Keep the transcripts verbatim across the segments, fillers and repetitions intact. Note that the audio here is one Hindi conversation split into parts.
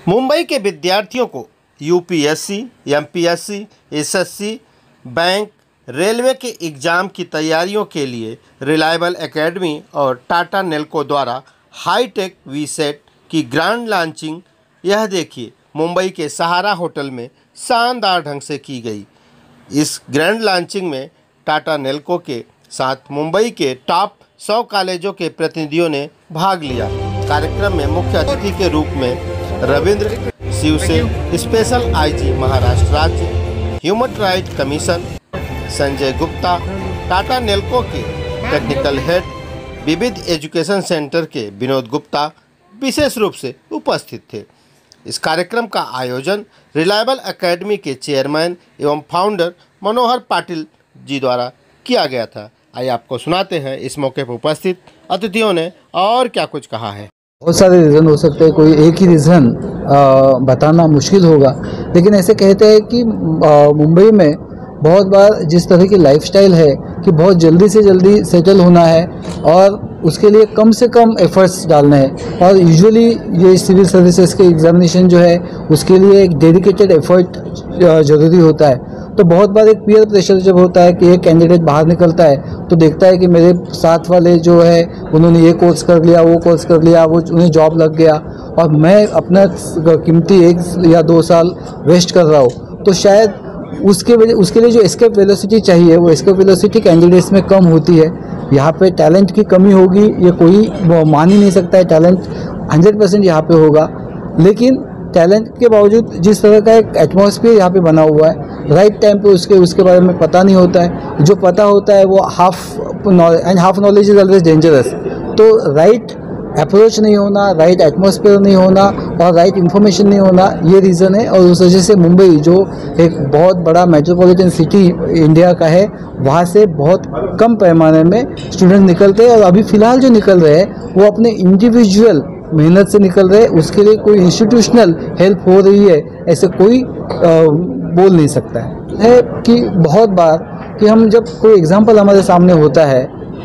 मुंबई के विद्यार्थियों को UPSC, MPSC, SSC, bank, railway के एग्ज़ाम की तैयारियों के लिए रिलायबल एकेडमी और टाटा नेल्को द्वारा हाईटेक वीसेट की ग्रैंड लॉन्चिंग यह देखिए मुंबई के सहारा होटल में शानदार ढंग से की गई। इस ग्रैंड लॉन्चिंग में टाटा नेल्को के साथ मुंबई के टॉप सौ कॉलेजों के प्रतिनिधियों ने भाग लिया। कार्यक्रम में मुख्य अतिथि के रूप में रविंद्र शिवसेन, स्पेशल आईजी महाराष्ट्र राज्य, human right commission, Sanjay Gupta, Tata Nelco के technical head, Vividh education centre के विनोद गुप्ता विशेष रूप से उपस्थित थे। इस कार्यक्रम का आयोजन रिलायबल एकेडमी के चेयरमैन एवं फाउंडर मनोहर पाटिल जी द्वारा किया गया था। आइए आपको सुनाते हैं इस मौके पर उपस्थित अतिथियों ने और क्या कुछ कहा है। बहुत सारे रीज़न हो सकते हैं, कोई एक ही रीज़न बताना मुश्किल होगा, लेकिन ऐसे कहते हैं कि मुंबई में बहुत बार जिस तरह की लाइफस्टाइल है कि बहुत जल्दी से जल्दी सेटल होना है और उसके लिए कम से कम एफर्ट्स डालना है, और यूजुअली ये सिविल सर्विसेज के एग्जामिनेशन जो है उसके लिए एक डेडिकेटेड एफर्ट ज़रूरी होता है। तो बहुत बार एक पीयर प्रेशर जब होता है कि एक कैंडिडेट बाहर निकलता है तो देखता है कि मेरे साथ वाले जो है उन्होंने ये कोर्स कर लिया, वो कोर्स कर लिया, वो उन्हें जॉब लग गया और मैं अपना कीमती एक या दो साल वेस्ट कर रहा हूँ। तो शायद उसके वजह उसके लिए जो एस्केप वेलोसिटी चाहिए वो एस्केप वेलोसिटी कैंडिडेट्स में कम होती है। यहाँ पे टैलेंट की कमी होगी, ये कोई मान ही नहीं सकता है। टैलेंट हंड्रेड परसेंट यहाँ पे होगा, लेकिन टैलेंट के बावजूद जिस तरह का एक एटमॉस्फेयर यहाँ पे बना हुआ है, राइट टाइम पे उसके उसके बारे में पता नहीं होता है। जो पता होता है वो half and half knowledge is always dangerous. तो राइट अप्रोच नहीं होना, राइट एटमॉस्फेयर नहीं होना और राइट इन्फॉर्मेशन नहीं होना, ये रीज़न है। और उस वजह से मुंबई जो एक बहुत बड़ा मेट्रोपॉलिटन सिटी इंडिया का है, वहाँ से बहुत कम पैमाने में स्टूडेंट निकलते हैं। और अभी फ़िलहाल जो निकल रहे हैं वो अपने इंडिविजुअल मेहनत से निकल रहे हैं, उसके लिए कोई इंस्टीट्यूशनल हेल्प हो रही है ऐसे कोई आ, बोल नहीं सकता है। है कि बहुत बार कि हम जब कोई एग्जाम्पल हमारे सामने होता है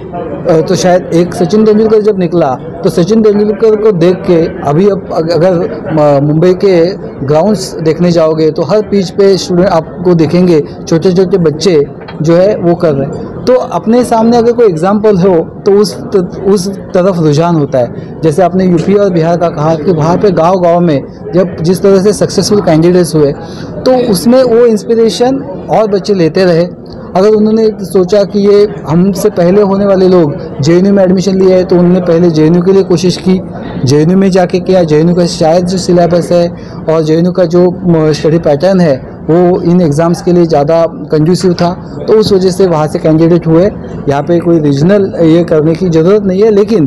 तो शायद एक सचिन तेंदुलकर जब निकला तो सचिन तेंदुलकर को देख के अभी अब अगर मुंबई के ग्राउंड्स देखने जाओगे तो हर पिच पे स्टूडेंट आपको दिखेंगे, छोटे छोटे बच्चे जो है वो कर रहे हैं। तो अपने सामने अगर कोई एग्जाम्पल हो तो उस उस तरफ रुझान होता है। जैसे आपने यूपी और बिहार का कहा कि वहाँ पे गांव-गांव में जब जिस तरह से सक्सेसफुल कैंडिडेट्स हुए तो उसमें वो इंस्पिरेशन और बच्चे लेते रहे। अगर उन्होंने सोचा कि ये हमसे पहले होने वाले लोग जेएनयू में एडमिशन लिया है तो उन्होंने पहले जेएनयू के लिए कोशिश की, जेएनयू में जाके किया। जेएनयू का शायद जो सिलेबस है और जेएनयू का जो स्टडी पैटर्न है वो इन एग्ज़ाम्स के लिए ज़्यादा कंड्यूसिव था, तो उस वजह से वहाँ से कैंडिडेट हुए। यहाँ पे कोई रीजनल ये करने की ज़रूरत नहीं है, लेकिन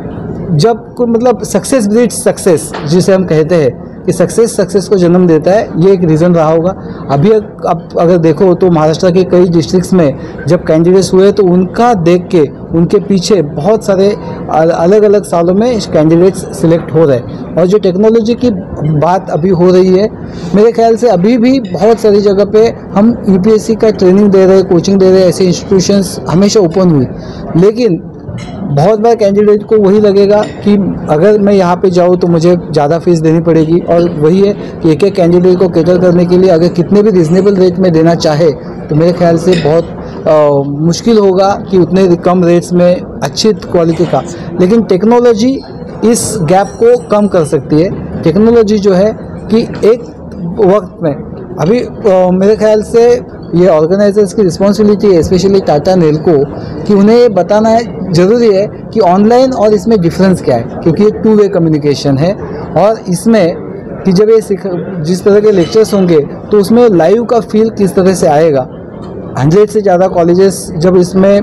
जब को मतलब सक्सेस ब्रीड्स सक्सेस जिसे हम कहते हैं कि सक्सेस सक्सेस को जन्म देता है, ये एक रीज़न रहा होगा। अभी अब अगर देखो तो महाराष्ट्र के कई डिस्ट्रिक्ट्स में जब कैंडिडेट्स हुए तो उनका देख के उनके पीछे बहुत सारे अलग अलग सालों में कैंडिडेट्स सिलेक्ट हो रहे हैं। और जो टेक्नोलॉजी की बात अभी हो रही है, मेरे ख्याल से अभी भी बहुत सारी जगह पे हम यूपीएससी का ट्रेनिंग दे रहे हैं, कोचिंग दे रहे हैं, ऐसे इंस्टीट्यूशंस हमेशा ओपन हुई। लेकिन बहुत बार कैंडिडेट को वही लगेगा कि अगर मैं यहाँ पे जाऊँ तो मुझे ज़्यादा फीस देनी पड़ेगी, और वही है कि एक एक कैंडिडेट को कैटर करने के लिए अगर कितने भी रिजनेबल रेट में देना चाहे तो मेरे ख्याल से बहुत आ, मुश्किल होगा कि उतने कम रेट्स में अच्छी क्वालिटी का। लेकिन टेक्नोलॉजी इस गैप को कम कर सकती है। टेक्नोलॉजी जो है कि एक वक्त में अभी आ, मेरे ख्याल से ये ऑर्गेनाइजर्स की रिस्पॉन्सिबिलिटी है, स्पेशली टाटा नेल्को, कि उन्हें ये बताना है ज़रूरी है कि ऑनलाइन और इसमें डिफरेंस क्या है, क्योंकि ये टू वे कम्युनिकेशन है। और इसमें कि जब ये जिस तरह के लेक्चर्स होंगे तो उसमें लाइव का फील किस तरह से आएगा। हंड्रेड से ज़्यादा कॉलेजेस जब इसमें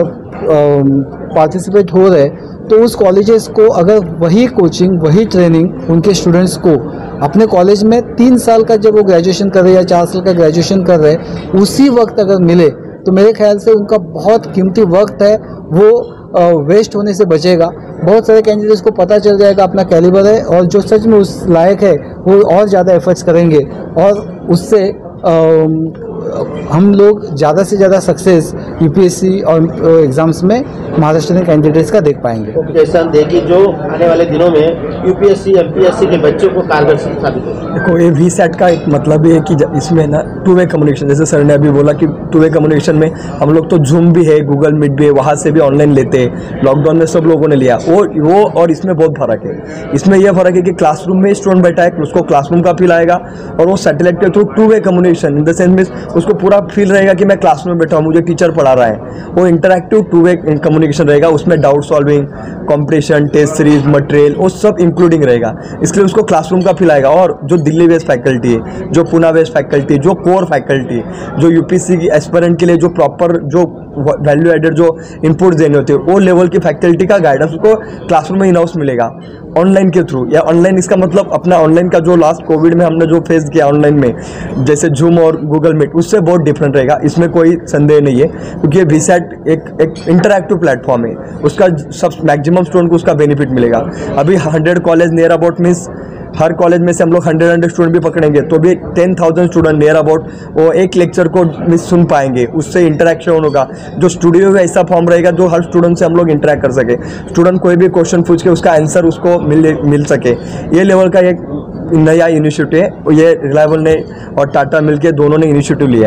पार्टिसिपेट हो रहे तो उस कॉलेजेस को अगर वही कोचिंग वही ट्रेनिंग उनके स्टूडेंट्स को अपने कॉलेज में तीन साल का जब वो ग्रेजुएशन कर रहे हैं या चार साल का ग्रेजुएशन कर रहे हैं उसी वक्त अगर मिले तो मेरे ख्याल से उनका बहुत कीमती वक्त है वो वेस्ट होने से बचेगा। बहुत सारे कैंडिडेट्स को पता चल जाएगा अपना कैलिबर है, और जो सच में उस लायक है वो और ज़्यादा एफर्ट्स करेंगे और उससे हम लोग ज़्यादा से ज़्यादा सक्सेस यूपीएससी और एग्ज़ाम्स में महाराष्ट्र कैंडिडेट्स का देख पाएंगे। जैसा देखिए जो आने वाले दिनों में यूपीएससी एमपीएससी के बच्चों को कारगर साबित होगा। देखो ये वी सेट का एक मतलब ये है कि इसमें ना टू वे कम्युनिकेशन, जैसे सर ने अभी बोला कि टू वे कम्युनिकेशन में हम लोग तो जूम भी है, गूगल मीट भी है, वहाँ से भी ऑनलाइन लेते हैं। लॉकडाउन में सब लोगों ने लिया और वो और इसमें बहुत फर्क है। इसमें यह फर्क है कि क्लासरूम में स्टूडेंट बैठा है, उसको क्लासरूम का फील आएगा, और वो सैटेलाइट के through two way communication in the sense में उसको पूरा फील रहेगा कि मैं क्लासरूम में बैठा हूँ, मुझे टीचर पढ़ा रहा है। वो इंटरैक्टिव टू वे कम्युनिकेशन रहेगा, उसमें doubt solving, competition, test series, material वो सब इंक्लूडिंग रहेगा। इसलिए उसको क्लासरूम का फील आएगा। और जो दिल्ली बेस्ड फैकल्टी है, जो पुणे बेस्ड फैकल्टी, जो कोर फैकल्टी, जो यूपीएससी की एस्पिरेंट के लिए जो प्रॉपर जो वैल्यू एडेड जो इनपुट देने होते हैं, वो लेवल की फैकल्टी का गाइडेंस उसको क्लासरूम में इन हाउस मिलेगा ऑनलाइन के थ्रू। या ऑनलाइन इसका मतलब अपना ऑनलाइन का जो लास्ट कोविड में हमने जो फेस किया ऑनलाइन में, जैसे जूम और गूगल मीट, उससे बहुत डिफरेंट रहेगा, इसमें कोई संदेह नहीं है। क्योंकि ये वी सेट एक एक इंटरैक्टिव प्लेटफॉर्म है, उसका सब मैक्सिमम स्टूडेंट को उसका बेनिफिट मिलेगा। अभी hundred college near about means हर कॉलेज में से हम लोग हंड्रेड हंड्रेड स्टूडेंट भी पकड़ेंगे तो भी ten thousand student near about वो एक लेक्चर को मिस सुन पाएंगे, उससे इंटरेक्शन होगा। जो स्टूडियो में ऐसा फॉर्म रहेगा जो हर स्टूडेंट से हम लोग इंटरेक्ट कर सके, स्टूडेंट कोई भी क्वेश्चन पूछ के उसका आंसर उसको मिल मिल सके। ये लेवल का एक नया इनिशिएटिव है, ये रिलायबल ने और टाटा मिलके दोनों ने इनिशिएटिव लिया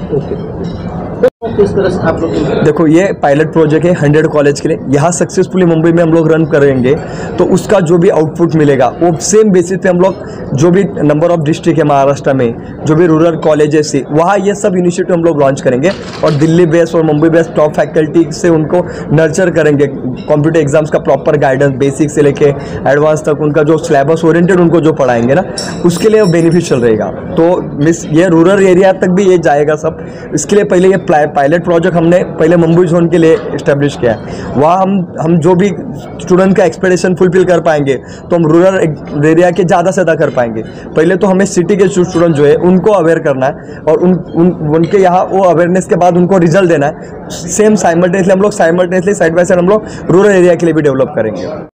है। किस तरह से आप लोग देखो ये पायलट प्रोजेक्ट है हंड्रेड कॉलेज के लिए, यहाँ सक्सेसफुली मुंबई में हम लोग रन करेंगे तो उसका जो भी आउटपुट मिलेगा वो सेम बेसिस पे हम लोग जो भी नंबर ऑफ डिस्ट्रिक्ट है महाराष्ट्र में, जो भी रूरल कॉलेजेस है, वहाँ ये सब इनिशिएटिव हम लोग लॉन्च करेंगे और दिल्ली बेस्ड और मुंबई बेस्ड टॉप फैकल्टी से उनको नर्चर करेंगे। कॉम्पिटिटिव एग्जाम्स का प्रॉपर गाइडेंस बेसिक से लेके एडवांस तक उनका जो सिलेबस ओरिएंटेड उनको जो पढ़ाएंगे ना, उसके लिए बेनिफिशियल रहेगा। तो मिस ये रूरल एरिया तक भी ये जाएगा सब। इसके लिए पहले ये पायलट प्रोजेक्ट हमने पहले मुंबई जोन के लिए इस्टेब्लिश किया है। वहाँ हम हम जो भी स्टूडेंट का एक्सपेक्टेशन फुलफिल कर पाएंगे तो हम रूरल एरिया के ज़्यादा से ज़्यादा कर पाएंगे। पहले तो हमें सिटी के स्टूडेंट जो है उनको अवेयर करना है और उन, उन उनके यहाँ वो अवेयरनेस के बाद उनको रिजल्ट देना है। सेम साइमल्टेनियसली हम लोग साइमल्टेनियसली साइड बाय साइड हम लोग रूरल एरिया के लिए भी डेवलप करेंगे।